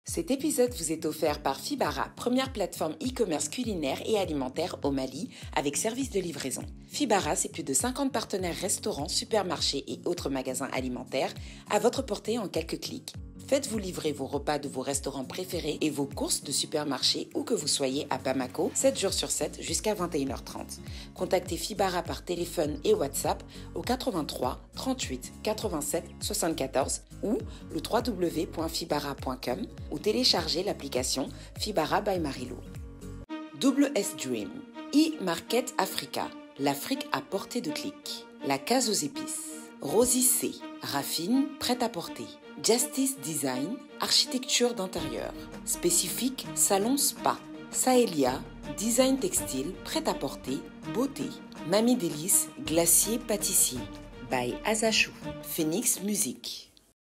Cet épisode vous est offert par Fibara, première plateforme e-commerce culinaire et alimentaire au Mali, avec service de livraison. Fibara, c'est plus de 50 partenaires restaurants, supermarchés et autres magasins alimentaires à votre portée en quelques clics. Faites-vous livrer vos repas de vos restaurants préférés et vos courses de supermarché où que vous soyez à Bamako, 7 jours sur 7 jusqu'à 21h30. Contactez Fibara par téléphone et WhatsApp au 83 38 87 74 ou le www.fibara.com ou téléchargez l'application Fibara by Marilo. Double S Dream, e-Market Africa, l'Afrique à portée de clic. La case aux épices. Rosy C, Raffine, prêt-à-porter. Justice Design, architecture d'intérieur. Spécifique, salon spa. Saelia, design textile, prêt-à-porter, beauté. Mamie Délice, glacier pâtissier. By Azachou. Phoenix Music.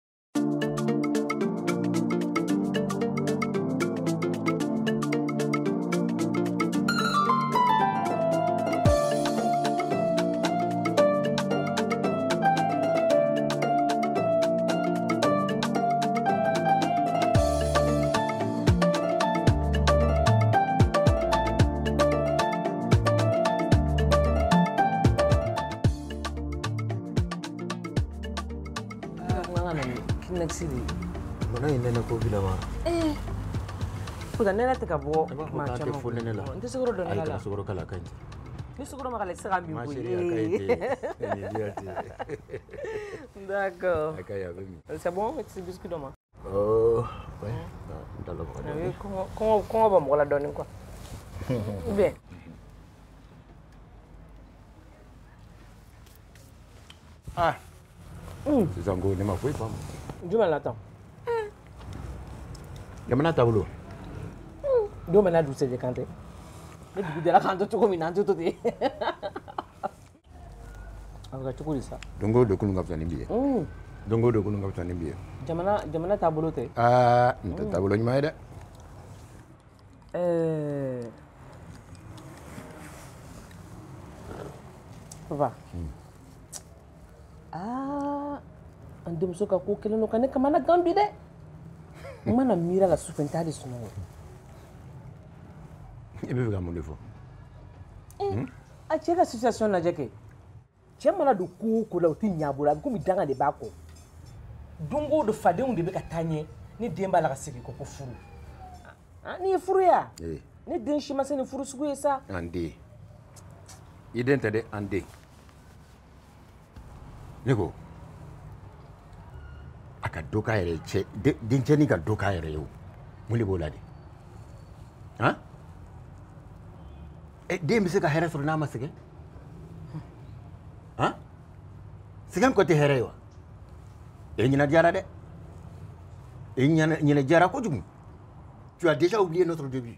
Mana ini nak kau bilang apa? Sudah nela teka bo macam apa? Nanti segera dong nela. Ayah segera kalah kan? Ni segera makan sekarang minggu. Masih dia kain ini dia tu. D'accord. Akaya bimi. C'est bon, c'est biscuit doma. Oh, ouais. Dah lama kan? Comment va me la donner quoi? Bien. Ah. C'est un gros nema fouet pas. Je m'en attends. Ya mana tahu lu? Dua mana dulu saja kan teh. Ni di dalam kantor cukup minat tu teh. Agak cukup bisa. Dongo do kunu ngapsa nimbi. Dongo do kunu ngapsa nimbi. Jamana tabulu teh. Ah, entah tabulu ni mana? Papa. Andem suka ko kelen kan ne kamana gambi de. Mana mira la sufentari sono. E be ga mo defo. A chega situation na jeke. Chemala do ko la uti nyabura ko mi danga de bako. Dongo do fade un de be katanye ni demba la kasiki ko furu. Ni furu ya? Ni den shima se ni furu sugu esa. Ande. Idente de ande. Nego. Aka doka yɛrɛ cɛ dencɛni ka doka yɛrɛ ye o mun de b'o la de han den bɛ se ka hɛrɛ sɔrɔ n'a ma sɛgɛn han sɛgɛn kɔ tɛ hɛrɛ ye wa e ɲinɛ diyara dɛ e ɲinɛ diyara kojugu tu as déjà oublié notre début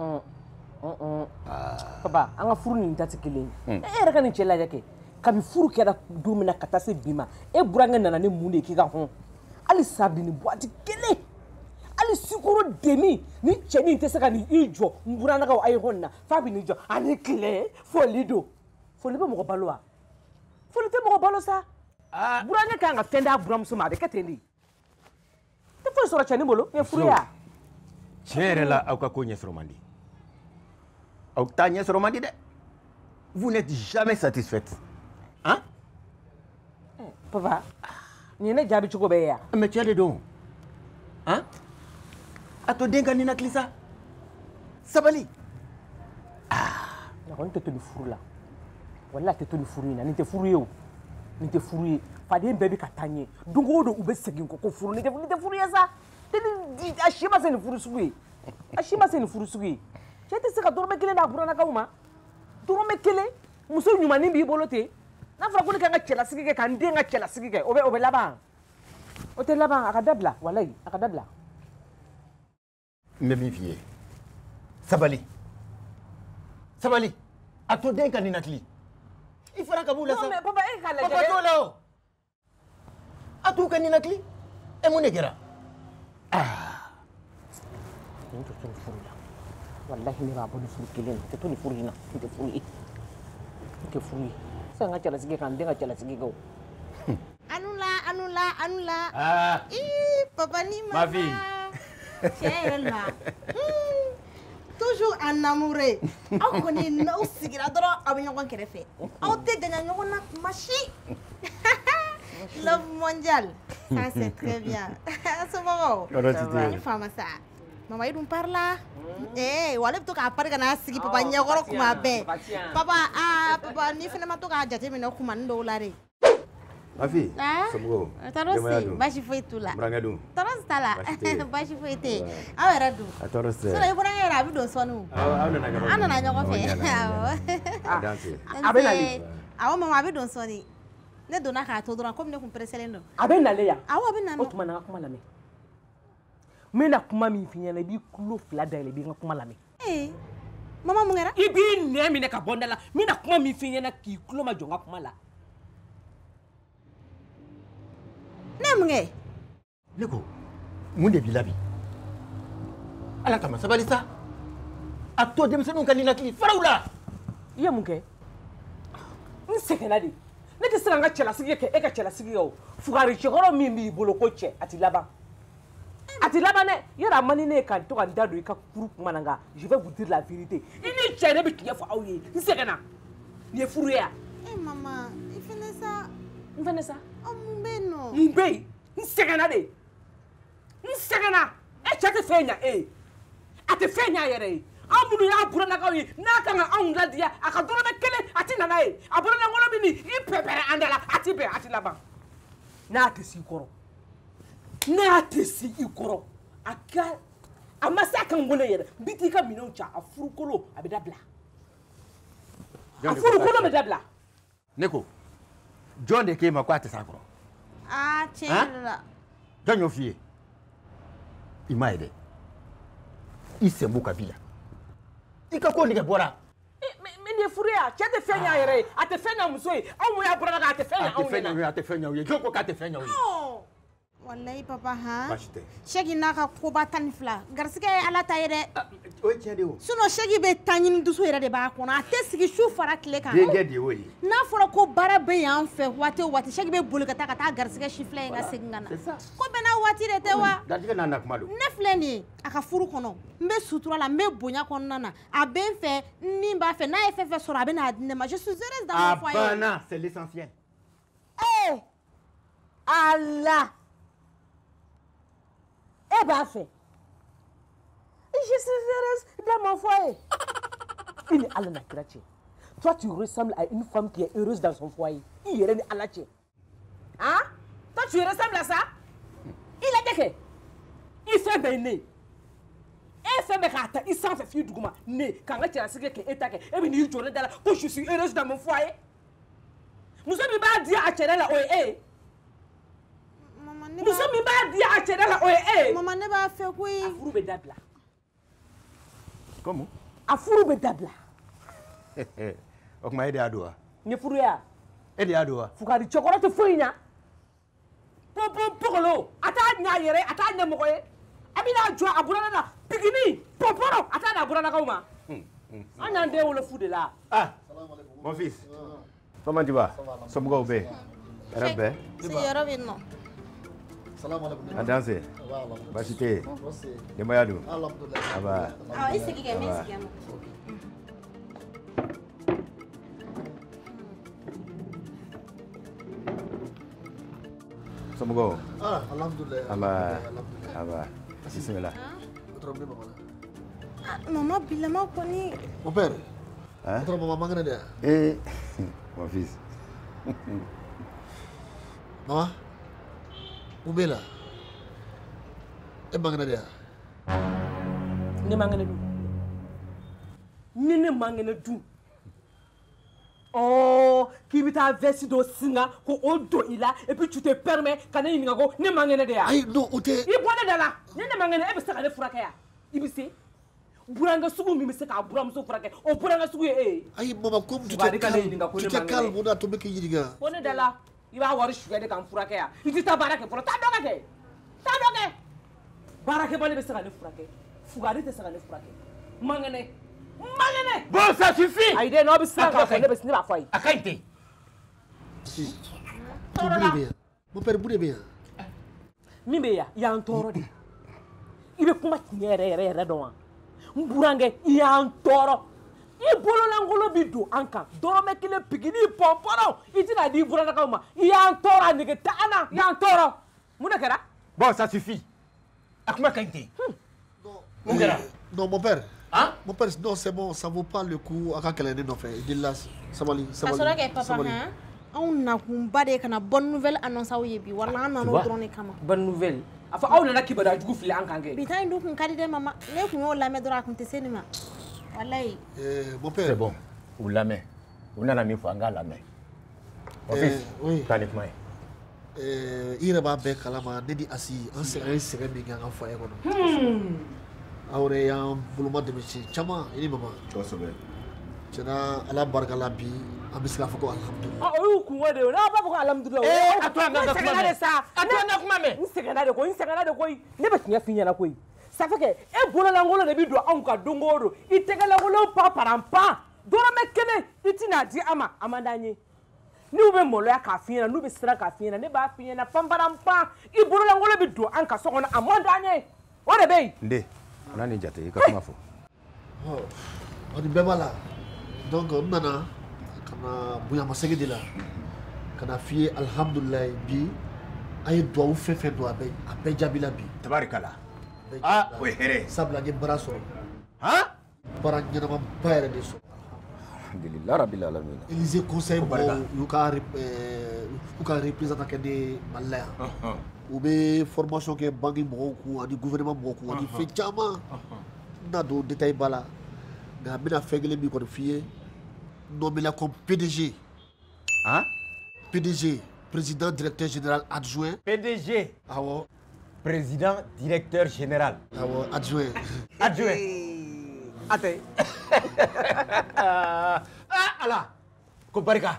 papa an ka furu nin ta tɛ kelen ye e yɛrɛ ka nin cɛ lajɛ kɛ kabi furu kɛra don min na ka taa se bi ma e burankɛ nana ni mun de ye k'i ka hɔn ali sardini boîte kelen ali sukoro demi ni cɛnin tɛ se ka ni i jɔ n buranakaw a ye hɔn na f'a bɛ ni jɔ ani tile foli don foli bɛ mɔgɔ balo wa foli tɛ mɔgɔ balo sa burankɛ kan ka fɛn d'a buramuso ma a bɛ kɛ ten de tɛ foyi sɔrɔ cɛnin bolo n ye furu ya tiɲɛ yɛrɛ la aw ka ko ɲɛsɔrɔ man di aw t'a ɲɛsɔrɔ man di dɛ vous n'êtes jamais satisfaite hein papa ni ne jaabi cogo bɛ ya mais tiɲɛ de don hein a to den ka ninakili sa sabali ne kɔni tɛ to ni furu la walahi tɛ to ni furu in na nin tɛ furu ye o nin tɛ furu ye faden bɛɛ bɛ ka taa ɲɛ don o don u bɛ segin ko furu nin tɛ furu ye sa a si ma se nin furu sugu ye a si ma se nin furu sugu ye cɛ tɛ se ka dɔrɔmɛ kelen d'a buranakaw ma dɔrɔmɛ kelen muso ɲumanin b'i bolo ten n'a fɔra ko ne kan ka cɛlasigi kɛ ka n den ka cɛlasigi kɛ o bɛ laban o tɛ laban a ka dabila walahi a ka dabila n bɛ min f'i ye sabali a to den ka ninakili i fana ka b'u la sa non mais papa e k'a lajɛ papa t'o la o a t'u ka ninakili e mun de kɛra nin tɛ to ni furu la walahi ne b'a bɔ ni furu kelen na tɛ to ni furu in na n tɛ furu ye n tɛ furu ye se ka n ka cɛlasigi kɛ n den ka cɛlasigi kɛ o Anula. Ih, papa ni mama. Ma fille. Toujours en amoureux. On connaît nos cigares à venir en fait. On te donne une machine. Love mondial. Ça c'est très bien. C'est bon. Une femme ça. Maman il nous parle là. Eh, wala to ka parga na sigi papa nyagoro kuma be. Papa ni finalement to ka jate mina kuma ndo lare. Ma fille, Somgo. Tarosi, bashi foi tu lá. Brangadu. Tarosi tá lá. Bashi foi te. Ah, era du. Tarosi. Só eu branga era bido sonu. Ana na nyogo fe. Danse. Abenali. Awo mama bido soni. Ne dona ka to dona comme ne kun preselendo. Abenale ya. Awo abenano. O tuma na kuma lame. Mena kuma mi finya na bi kulo fla da le bi kuma lame. Mama mungera? Ibi ne mi ne ka bondala. Mina kuma mi finya na ki kulo ma jonga kuma la. Nemnge. Leko, munde bilabi. Ala kama sabali sa. Ato dem senu kanina ki farawla. Iya munke. Nsekena di. Ne te sanga chela sigi ke e ka chela sigi yo. Fugari chegoro mi bolo ko che ati laba. Ati laba ne yara mani ne kan to kan dadu ka kuru kuma nanga. Je vais vous dire la vérité. Ini chere bi kiya fa awye. Nsekena. Ni furu ya. Mama, ifene sa. Ifene sa. Mbeno. Mbe. Nsekena de. Nsekena. E chate fenya ate fenya yere. Amunu ya bura na kawi na kanga an ladia akadoro be kele ati nana abura na ngolo bini I pepere andala ati be ati laba. Na ate si koro. Na ate si ikoro. Aka amasa kan ngole yere. Biti ka minoncha afurukolo abedabla. Afurukolo abedabla. Neko. John de kema kwa tesakoro. Chela. John yo fie. Imaide. Isembu kabila. Ikako ndike bora. Me furia, chete fenya yere, ate fenya musoi, awu ya bora ate fenya. Ate fenya uye, joko ka ate fenya uye. Wallahi papa ha. Bashite. Shegi naka ko ba tanifla. Garsike ala ta yere. O tiende o. Suno shegi be tanyin duso yere de ba ko na ate sigi shu fara kile kan. Gege de oyi. Na fora ko bara be yan fe wate shegi be bulu ka ta garsike shifle nga singana. C'est ça. Ko be na wati de te wa. Dajike na nakumalo. Ne fleni aka furu kono. Mbe sutura la mbe bonya kono nana. Aben fe ni ba fe na fe soro aben adine ma. Je suis heureuse dans mon foyer. Abana, c'est l'essentiel. Allah. Eh ben fait. Je suis heureuse dans mon foyer. Il est Allah nakirache. Toi tu ressembles à une femme qui est heureuse dans son foyer. Il est Alache. Hein? Toi tu ressembles à ça? Il a dit que il fait béné. Et fait mekata, il s'en fait fier du gouma. Né, quand tu as signé que étaque, et bien il tourne dans la que je suis heureuse dans mon foyer. Nous sommes pas dire à Tchéla OE. Nous sommes pas dire à Tchéla OE. Maman ne va faire quoi? Afuru bedabla. Comment? Afuru bedabla. Okuma ede adoa. Nye furu ya. Ede adoa. Fukari chokora te fuinya. Pogolo, ata nya yere, ata nya mokoye. Abina jwa aburana na pigini, poporo, ata na aburana kauma. Anya nde wole fu de là. Ah, mon fils. Comment tu vas? Somgo obe. Rabbe. C'est Yorovin non. Salam alaikum. A danser. Bashite. Demoyadu. Alhamdulillah. Aba. Ah, esse aqui é mesmo que é. Somgo. Alhamdulillah. Aba. Bismillah. Maman bilama koni. Mon père. Hein? Votre maman mangane dia. Mon fils. Maman. Ubela. Mangane dia. Ne mangene du. Ni ne mangene du. Oh, qui bita vesti do singa ko odo ila et puis tu te permets kana yinga ko ne mangene de ya. Ay no ote. I bone de la. Ne mangene e be saka ne furaka ya. Ibisi. Buranga sugu mi se ka buram so furaka. O buranga sugu Ay maman comme tu te calmes, on a tombé qui yiga. Bone de la. I ba wori shuga de kan furaka ya. Iti ta barake pour ta doga ke. Ta doga. Barake bole be saka ne furaka. Fugari te saka ne furaka. Mangene. Mangene. Bon, ça suffit. Aïe, non, mais ça va faire des cinémas foyer. Akaite. Tu boudé bien. Mon père boudé bien. Mimbeya, il y a un taureau. i bɛ kuma tiɲɛ yɛrɛ dɔn wa n burankɛ i y'an tɔɔrɔ i bololankolon bi don an kan dɔrɔmɛ kelen pikini pɔnpɔnɔ i tɛna di burankɛw ma i y'an tɔɔrɔ a nege ta an na i y'an tɔɔrɔ mun de kɛra. Bon, ça suffit. A kuma ka ɲi ten. Mun kɛra. Non, mon père. Hein? Mon père, non, c'est bon, ça vaut pas le coup. A ka kɛlɛ ne nɔfɛ. Il dit là, sabali. A sɔrɔ kɛ papa hein? Anw nakunba de kana bonne nouvelle annonce aw ye bi wala an nan'o dɔrɔn de kama. Bonne nouvelle. A fɔ aw nana kibaruya jugu fili an kan kɛ. Bi ta in dun kun ka di dɛ mama. Ne kun y'o lamɛn dɔrɔn a kun tɛ se nin ma. Walayi. Mon père. C'est bon. Vous lamɛn. U nana min fɔ an k'a lamɛn. Mon fils, k'a ni kuma ye. I yɛrɛ b'a bɛɛ kalama ne ni Asi an sɛgɛn min kɛ an ka foyer kɔnɔ. Aw yɛrɛ y'an boloma dɛmɛ siɲɛ caman i ni mama. Kosɛbɛ. Tiɲɛna Ala barika la bi an bɛ se k'a fɔ ko alhamdulilayi. O y'u kungo de ye n'a b'a fɔ ko alhamdulilayi. A to an ka kuma mɛn. A to an ka kuma mɛn. N sɛgɛnna de koyi ne bɛ tiɲɛ f'i ɲɛna koyi. Ça fait que e bololankolon de bi don anw ka don o don i tɛgɛlankolon pan dɔrɔmɛ kelen i tɛna di an ma a man d'an ye. N'u bɛ maloya k'a f'i ɲɛna n'u bɛ siran k'a f'i ɲɛna ne b'a f'i ɲɛna pan i bololankolon bi don an ka so kɔnɔ a man d'an ye o de bɛ yen. N den a n'a ni jate i ka kuma fɔ. O ni bɛɛ b'a la donc n nana ka na bonyamasegin de la ka na f'i ye alhamdulilayi bi an ye duwawu fɛn fɛn don a bɛɛ jaabila bi. Tabarikala. O ye hɛrɛ ye. Sabula n ye baara sɔrɔ. Baara ɲɛnamaba yɛrɛ de sɔrɔ. Alhamdulilayi rabil alamin. Élysée conseil mɔgɔw y'u ka représentant kɛ ne Mali la yan. U bɛ formation kɛ banque mɔgɔw kun ani gouvernement mɔgɔw kun ani fɛn caman. N na don détail ba la nka n bɛna fɛn kelen min kɔni f'i ye nommé la comme PDG. PDG, président directeur général adjoint. PDG. Awɔ. Président directeur général. Awɔ adjoint. Adjoint. Ate. Ala. Ko barika.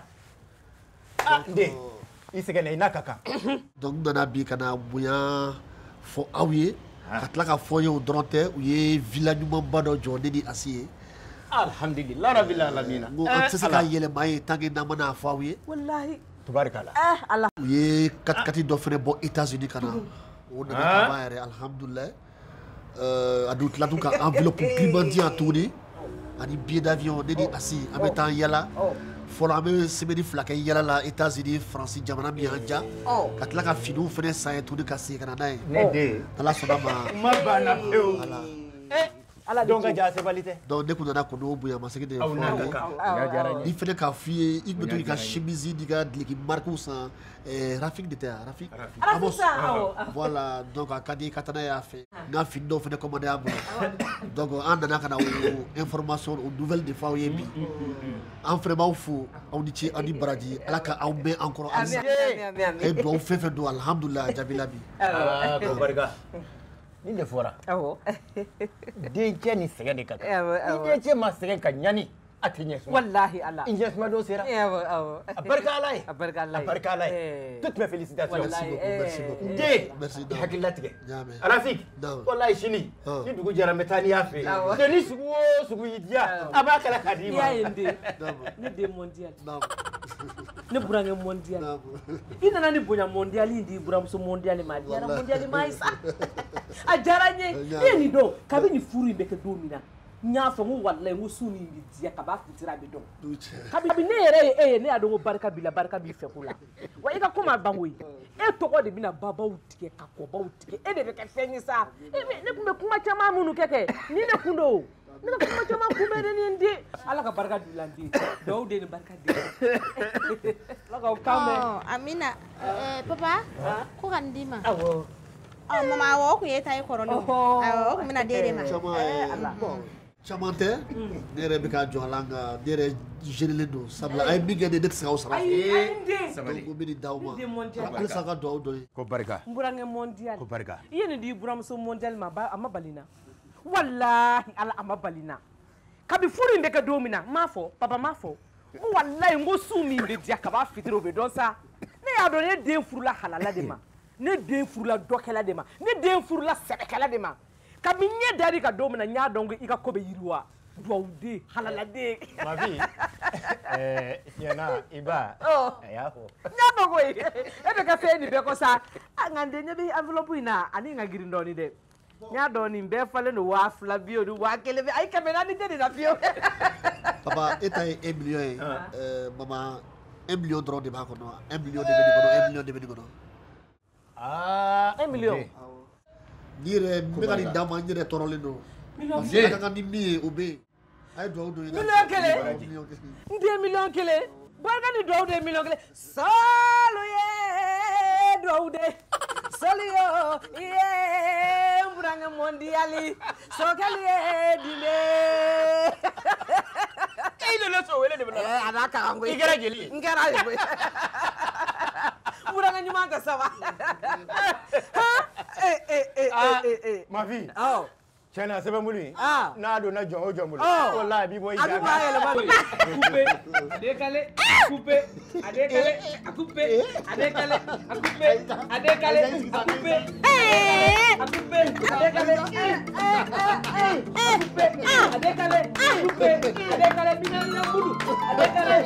Nde. I sɛgɛnna i n'a ka kan. Donc n nana bi ka na bonya fɔ aw ye ka tila ka fɔ n ye o dɔrɔn tɛ u ye villa ɲumanba dɔ jɔ ne ni Asi ye. Alhamdulilayi rabil alamin. N ko an tɛ se k'a yɛlɛma ye tant que n'an ma n'a fɔ aw ye. Walahi. Tabarikala. Ala. U ye kati dɔ fɛnɛ bɔ États-Unis ka na. O nana kaba yɛrɛ alhamdulilayi. A dun tila tun ka enveloppe giriman di yan tuguni ani billet d'avion ne ni Asi an bɛ taa yala. Fɔlɔ an bɛ semaine 2 kɛ yala la États-Unis Faransi jamana min y'an ja ka tila ka finiw fɛnɛ san ye tuguni ka segin ka na n'a ye. Ne den. Ala sɔnna ma. Ma banna pewu. Donc ka ja sebali tɛ. Donc ne kun nana ko n'o bonyamasegin de ye fɔ aw ye. Ni fɛnɛ k'a f'i ye i tun bɛ to k'i ka chemise n'i ka duloki marquew san Rafik de tɛ yan Rafik. Voilà donc a ka di i ka taa n'a ye a fɛ n ka fini dɔw fɛnɛ commandé a bolo donc an nana ka na o information o nouvelle de fɔ aw ye bi an fɛnɛ b'aw fo aw ni ce aw ni baraji Ala ka aw mɛn an kɔrɔ halisa a ye duwawu fɛn fɛn don alhamdulilayi a jaabila bi. Ko barika. Nin de fɔra. Dencɛ ni sɛgɛn de ka kan. Ni dencɛ ma sɛgɛn ka ɲani a tɛ ɲɛ suma. Walahi Ala. I ɲɛ suma don sera. A barika Ala ye. A barika Ala ye. Toutes mes félicitations. Merci beaucoup. Den i hakili latigɛ. Rafik walahi sini ni dugu jɛra n bɛ taa n'i y'a fɛ yen. Deni sugu o sugu y'i diya a b'a kala k'a d'i ma. I y'a ye n den. Ne den mondial. Ne burankɛ mondial. I nana ni bonya mondial in di buramuso mondial ma a diyara mondial ma ye sa. A diyara n ye. E ye nin dɔn kabini nin furu in bɛ kɛ don min na n y'a fɔ n ko walayi n ko su nin bɛ diya kab'a fitiri a bɛ dɔn. Kabini ne yɛrɛ ye e ye ne y'a dɔn ko barika b'i la barika b'i fɛ ko la wa i ka ko ma ban koyi e tɔgɔ de bɛna babaw tigɛ ka kɔbaw tigɛ e de bɛ kɛ fɛn ye sa ne tun bɛ kuma caman minnu kɛ ni ne kun don ne ka kuma caman kunbɛn de ni n den Ala ka barika don i la n den duwawu de ni barika den Ala k'aw kan mɛn. Amina papa ko ka nin d'i ma. Mama awɔ o kun ye ta ye kɔrɔlen awɔ o kun bɛna den de ma. Caman tɛ ne yɛrɛ bɛ k'a jɔ a la nka ne yɛrɛ gênelen don sabula a ye min kɛ ne tɛ se k'aw sara. Donc n bɛ nin d'aw ma halisa a ka duwawu dɔ ye. Ko barika. N burankɛ mondial. Ko barika. I ye nin di buramuso mondial ma a ma bali n na walahi Ala a ma bali n na kabi furu in bɛ kɛ don min na n m'a fɔ papa m'a fɔ n ko walayi n ko su min bɛ diya kab'a fitiri o bɛ dɔn sa ne y'a dɔn ne den furula halala de ma ne den furula dɔkɛla de ma ne den furula sɛbɛkɛla de ma kabi n ɲɛ dar'i ka don min na n y'a dɔn ko i ka ko bɛ yiriwa duwawu den halala den. Ma fille tiɲɛna i ba a y'a fɔ. N y'a dɔn koyi e bɛ kɛ fɛn nin bɛɛ kɔ sa nka n den ɲɛ bɛ enveloppe in na ani n ka girin dɔɔnin dɛ. Nya dɔn nin bɛɛ falen don 2000 bi o ni 1000 bi ayi 400 tɛ nin na fiyewu. Papa e ta ye 1 million ye maman 1 million dɔrɔn de b'a kɔnɔ 1 million de bɛ nin kɔnɔ 1 million de bɛ nin kɔnɔ. 1 million. Ni yɛrɛ n bɛ ka nin d'a ma n yɛrɛ tɔɔrɔlen don. Parce que a ka kan ni min ye o bɛ yen. A ye dugawu don. Million kelen. N tɛ million kelen. Barika ni dugawu de ye million kelen. Salo ye dugawu de. Sali yo ye n burankɛ mondiali. Sokɛli ye dinde. I nana so wele de bɛ na. A n'a kakan koyi. I kɛra jeli ye. N kɛra ye koyi. Burankɛ ɲuman ka saba. Ma fille. Awɔ. Tiɲɛna sɛbɛnbulu in n'a donna jɔn o jɔn bolo walahi a b'i bɔ i A bɛ bɔ a yɛlɛma de. Coupé, a décalé, coupé, a décalé, a coupé, a décalé, a coupé, a décalé, a coupé, a coupé, a décalé, a coupé, a décalé, coupé, a décalé, mina bulu, a décalé.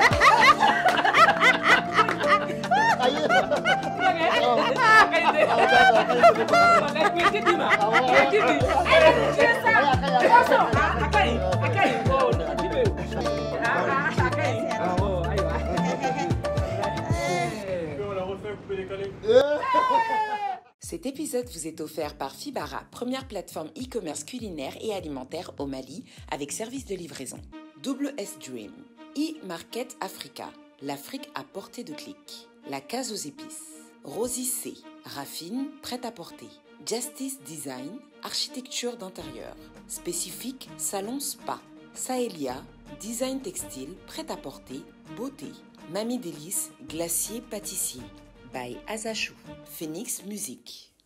Cet épisode vous est offert par Fibara, première plateforme e-commerce culinaire et alimentaire au Mali avec service de livraison. WS Dream, e-Market Africa, l'Afrique à portée de clic. La Case aux épices, Rosy C, Raffine, prêt-à-porter. Justice Design, architecture d'intérieur. Spécifique, salon spa. Saelia, design textile, prêt-à-porter, beauté. Mamie Délice, glacier pâtissier. By Azachou. Phoenix Music.